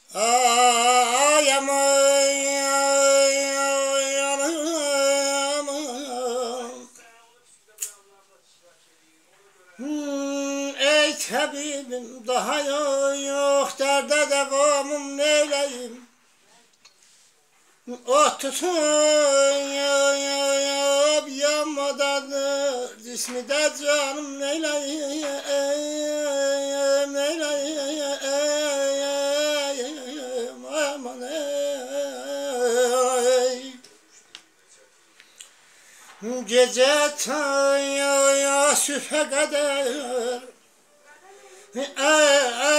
Ay aman aman. Ey tabibim daha yok derde devamım neyleyim. Oh tutun yanmadandır cismi de canım neyleyim neyleyim aman ey. Gece ta sübhe kadar